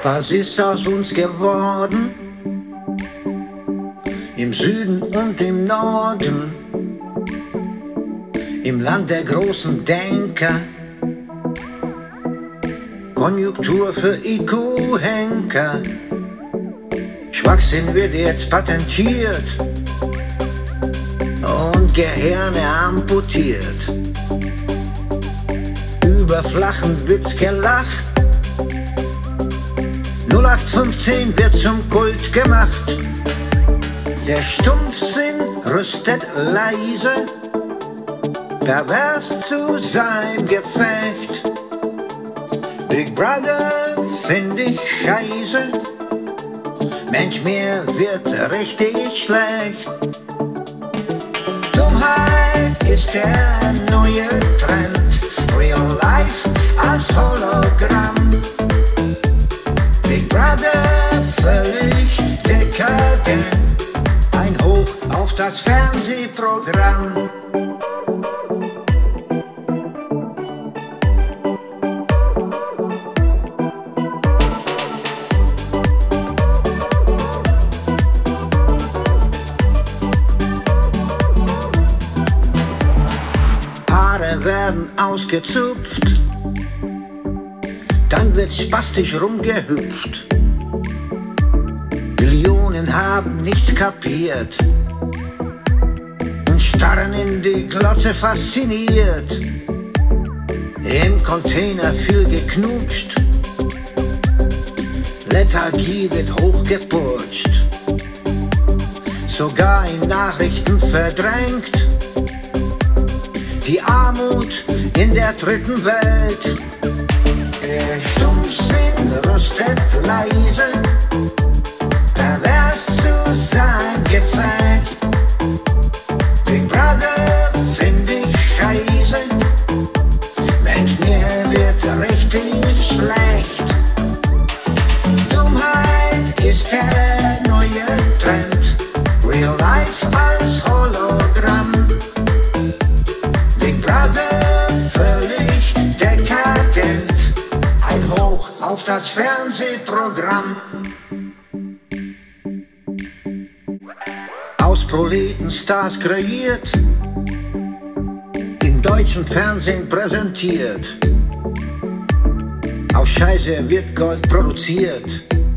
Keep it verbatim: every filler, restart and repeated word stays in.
Was ist aus uns geworden? Im Süden und im Norden, im Land der großen Denker, Konjunktur für I Q-Henker. Schwachsinn wird jetzt patentiert und Gehirne amputiert. Über flachen Witz gelacht, null acht fünfzehn wird zum Kult gemacht. Der Stumpfsinn rüstet leise, pervers zu sein Gefecht. Big Brother find ich scheiße, Mensch, mir wird richtig schlecht. Dummheit ist der neue Trend, Real Life als Hologramm. Big Brother völlig dekadent, ein Hoch auf das Fernsehprogramm. Haare werden ausgezupft, dann wird spastisch rumgehüpft. Millionen haben nichts kapiert und starren in die Glotze fasziniert. Im Container viel geknutscht, Lethargie wird hochgeputscht, sogar in Nachrichten verdrängt. Die Armut in der dritten Welt. Der Stumpfsinn rüstet leise, pervers zu sein Gefecht. Big Brother find ich scheiße, Mensch, mir wird richtig schlecht. Dummheit ist der neue Trend, Real Life als Hologramm. Big Brother völlig dekadent, ein Hoch auf das Fernsehprogramm. Aus Proletenstars kreiert, im deutschen Fernsehen präsentiert. Aus Scheiße wird Gold produziert.